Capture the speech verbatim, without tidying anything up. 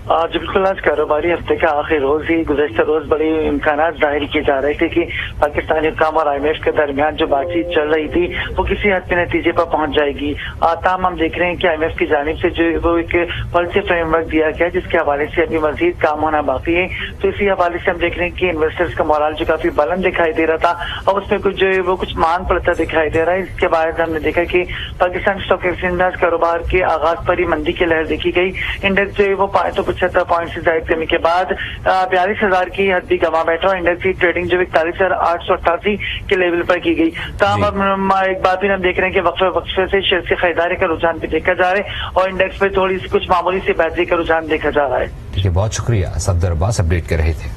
आज बिल्कुल आज कारोबारी हफ्ते का आखिर रोज ही गुज़श्ता रोज बड़ी इम्कान जाहिर किए जा रहे थे कि पाकिस्तानी हुक्काम और आई एम एफ के दरमियान जो बातचीत चल रही थी वो किसी हद के नतीजे पर पहुंच जाएगी। ताम हम देख रहे हैं कि आई एम एफ की जानिब से जो वो एक पॉलिसी फ्रेमवर्क दिया गया जिसके हवाले से अभी मजीद काम होना बाकी है। तो इसी हवाले से हम देख रहे हैं कि इन्वेस्टर्स का मोराल जो काफी बुलंद दिखाई दे रहा था और उसमें कुछ जो है वो कुछ मान पड़ता दिखाई दे रहा है। इसके बाद हमने देखा कि पाकिस्तान स्टॉक एक्सचेंज में कारोबार के आगाज पर ही मंदी की लहर देखी गई। इंडेक्स जो है वो पांच सौ पचहत्तर पॉइंट से जायद कमी के बाद बयालीस हजार की हद भी गवा बैठा और इंडेक्स की ट्रेडिंग जो इकतालीस हजार आठ सौ अट्ठासी के लेवल पर की गई। तमाम एक बात भी हम देख रहे हैं कि वक्फे वक्फे से शेयर की खरीदारी का रुझान भी देखा जा रहा है और इंडेक्स पे थोड़ी सी कुछ मामूली सी बेहतरी का रुझान देखा जा रहा है। ठीक है, बहुत शुक्रिया। सफदर अब्बास अपडेट कर रहे थे।